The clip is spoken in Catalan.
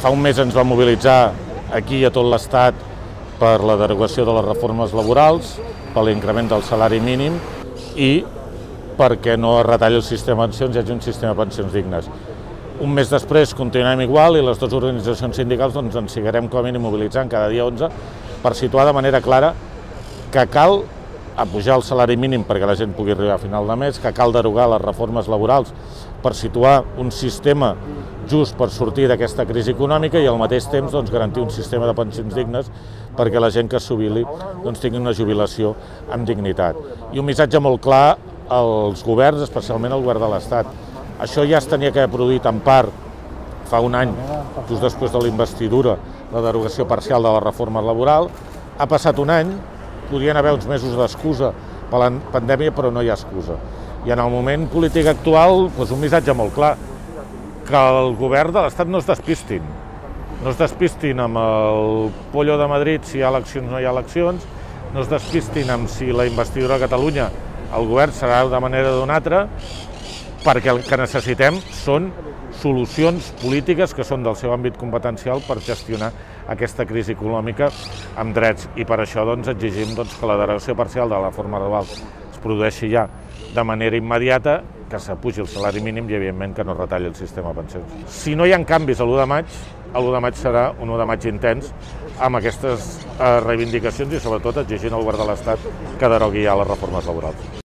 Fa un mes ens va mobilitzar aquí a tot l'Estat per la derogació de les reformes laborals, per l'increment del salari mínim i perquè no es retalli el sistema de pensions i hi hagi un sistema de pensions dignes. Un mes després continuem igual i les dues organitzacions sindicals ens seguirem com a mínim mobilitzant cada dia 11 per situar de manera clara que cal apujar el salari mínim perquè la gent pugui arribar a final de mes, que cal derogar les reformes laborals per situar un sistema just per sortir d'aquesta crisi econòmica i al mateix temps garantir un sistema de pensions dignes perquè la gent que es jubili tingui una jubilació amb dignitat. I un missatge molt clar als governs, especialment al govern de l'Estat. Això ja es tenia que haver produït en part fa un any, just després de la investidura, la derogació parcial de la reforma laboral. Ha passat un any, podien haver uns mesos d'excusa per la pandèmia, però no hi ha excusa. I en el moment polític actual, un missatge molt clar, que el govern de l'Estat no es despistin. No es despistin amb el pollo de Madrid si hi ha eleccions o no hi ha eleccions, no es despistin amb si la investidura a Catalunya el govern serà d'una manera o d'una altra, perquè el que necessitem són solucions polítiques que són del seu àmbit competencial per gestionar aquesta crisi econòmica amb drets. I per això exigim que la derogació parcial de la reforma laboral es produeixi ja de manera immediata, que s'apugi el salari mínim i, evidentment, que no es retalli el sistema de pensions. Si no hi ha canvis a l'1 de maig, l'1 de maig serà un 1 de maig intens amb aquestes reivindicacions i, sobretot, exigint al govern de l'Estat que derogui ja les reformes laborals.